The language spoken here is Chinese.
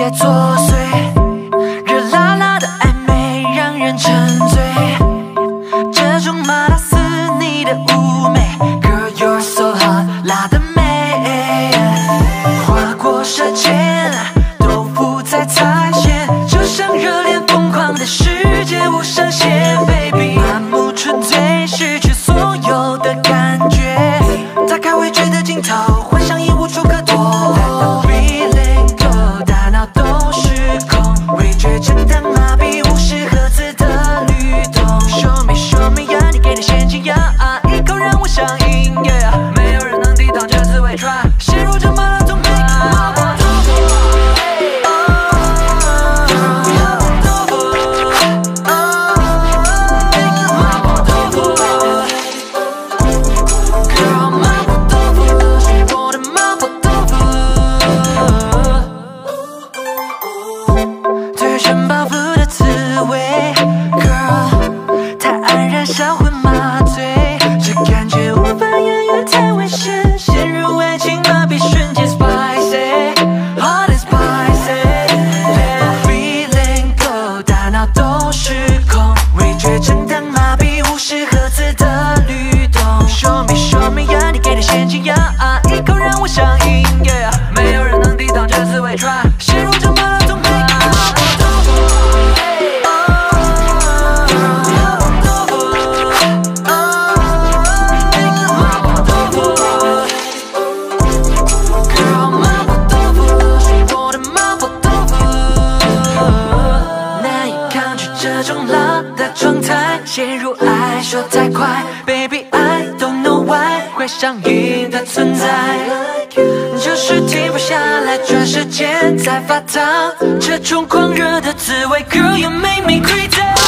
在作祟，热辣辣的暧昧让人沉醉，这种麻辣死你的妩媚 ，Girl you're so hot， 辣的美，划过舌尖，豆腐在踩线，就像热恋疯狂的世界无上限 ，Baby， 麻木纯粹，失去所有的感觉，打开味觉的镜头，幻想已无处可躲。震荡麻痹，无视盒子的律动。Show me show me 呀，你给的陷阱呀，一口让我上瘾 ，Yeah， 没有人能抵挡这滋味 ，Try， 陷入这麻辣中被麻婆豆腐。Girl， 麻婆豆腐是我的麻婆豆腐。最炫爆的滋味 ，Girl， 太黯然销魂麻醉，这感觉无法言喻，太危险，陷入爱情麻痹，瞬间 spicy，hot and spicy，yeah， feeling go， 大脑都失控，味觉震荡麻痹，无视盒子的律动。Show me 呀，你给的陷阱呀，一口让我上瘾 ，Yeah， 没有人能抵挡这滋味 ，Try， 陷入这麻辣中被。这种辣的状态，陷入爱说太快 ，Baby I don't know why 会上瘾的存在，就是停不下来，转时间在发烫，这种狂热的滋味 ，Girl you make me crazy。